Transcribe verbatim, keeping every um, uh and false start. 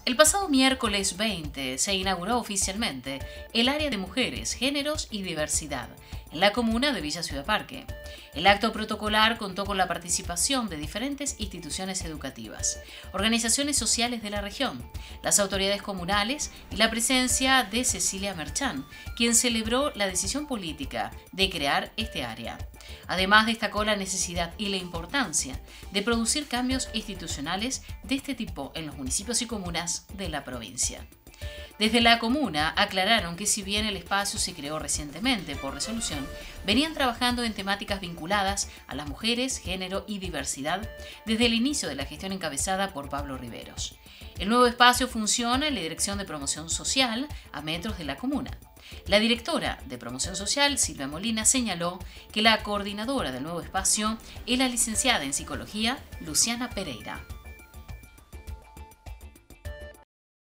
El pasado miércoles veinte se inauguró oficialmente el área de mujeres, géneros y diversidad en la comuna de Villa Ciudad Parque. El acto protocolar contó con la participación de diferentes instituciones educativas, organizaciones sociales de la región, las autoridades comunales y la presencia de Cecilia Merchán, quien celebró la decisión política de crear este área. Además, destacó la necesidad y la importancia de producir cambios institucionales de este tipo en los municipios y comunas de la provincia. Desde la comuna aclararon que si bien el espacio se creó recientemente por resolución, venían trabajando en temáticas vinculadas a las mujeres, género y diversidad desde el inicio de la gestión encabezada por Pablo Riveros. El nuevo espacio funciona en la Dirección de Promoción Social a metros de la comuna. La directora de Promoción Social, Silvia Molina, señaló que la coordinadora del nuevo espacio es la licenciada en Psicología, Luciana Pereira.